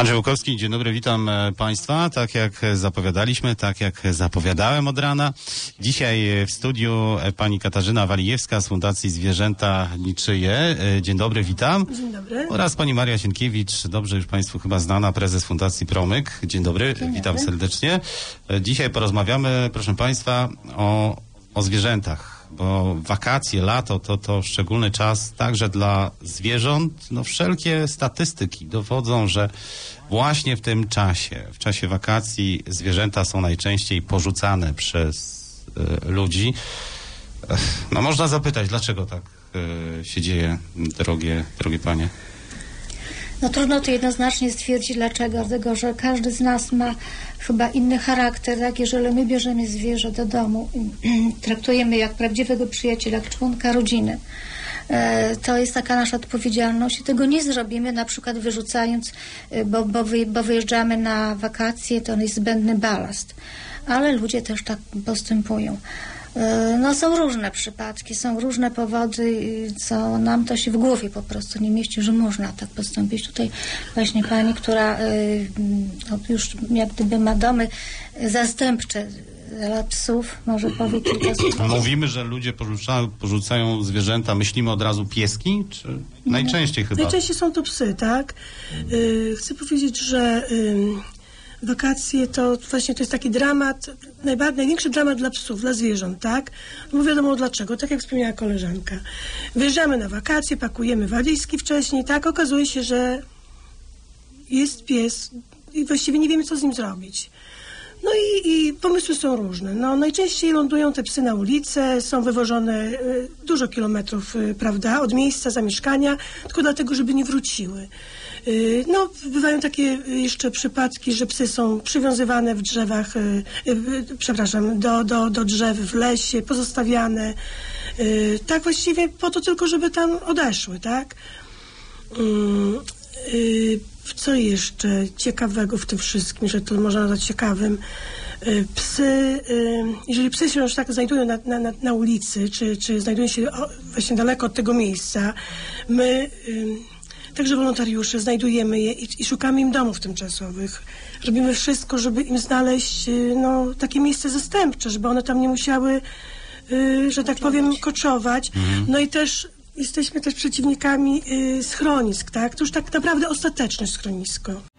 Andrzej Łukowski, dzień dobry, witam Państwa. Tak jak zapowiadaliśmy, tak jak zapowiadałem od rana. Dzisiaj w studiu pani Katarzyna Walijewska z Fundacji Zwierzęta Niczyje. Dzień dobry, witam. Dzień dobry. Oraz pani Maria Sienkiewicz, dobrze już Państwu chyba znana, prezes Fundacji Promyk. Dzień dobry, witam serdecznie. Dzisiaj porozmawiamy, proszę Państwa, o zwierzętach. Bo wakacje, lato to szczególny czas także dla zwierząt. No wszelkie statystyki dowodzą, że właśnie w tym czasie, w czasie wakacji zwierzęta są najczęściej porzucane przez ludzi. No można zapytać, dlaczego tak się dzieje, drogie panie? No trudno to jednoznacznie stwierdzić dlaczego, dlatego że każdy z nas ma chyba inny charakter, tak? Jeżeli my bierzemy zwierzę do domu, traktujemy jak prawdziwego przyjaciela, jak członka rodziny, to jest taka nasza odpowiedzialność i tego nie zrobimy na przykład wyrzucając, bo wyjeżdżamy na wakacje, to jest zbędny balast, ale ludzie też tak postępują. No są różne przypadki, są różne powody, co nam to się w głowie po prostu nie mieści, że można tak postąpić. Tutaj właśnie pani, która już jak gdyby ma domy zastępcze dla psów, może powie kilka słów. Mówimy, że ludzie porzucają zwierzęta, myślimy od razu pieski, czy najczęściej chyba? Najczęściej są to psy, tak? Chcę powiedzieć, że wakacje to właśnie to jest taki dramat, największy dramat dla psów, dla zwierząt, tak? No wiadomo dlaczego, tak jak wspomniała koleżanka. Wyjeżdżamy na wakacje, pakujemy walizki wcześniej, tak? Okazuje się, że jest pies i właściwie nie wiemy, co z nim zrobić. No i pomysły są różne. No, najczęściej lądują te psy na ulicę, są wywożone dużo kilometrów, prawda, od miejsca zamieszkania, tylko dlatego, żeby nie wróciły. No, bywają takie jeszcze przypadki, że psy są przywiązywane w drzewach, do drzew w lesie, pozostawiane. Tak właściwie po to tylko, żeby tam odeszły, tak? Co jeszcze ciekawego w tym wszystkim, że to można nazwać ciekawym? Psy, jeżeli psy się już tak znajdują na ulicy, czy znajdują się właśnie daleko od tego miejsca, my, także wolontariusze, znajdujemy je i szukamy im domów tymczasowych. Robimy wszystko, żeby im znaleźć takie miejsce zastępcze, żeby one tam nie musiały, że tak powiem, koczować. No i też jesteśmy też przeciwnikami schronisk, tak? To już tak naprawdę ostateczne schronisko.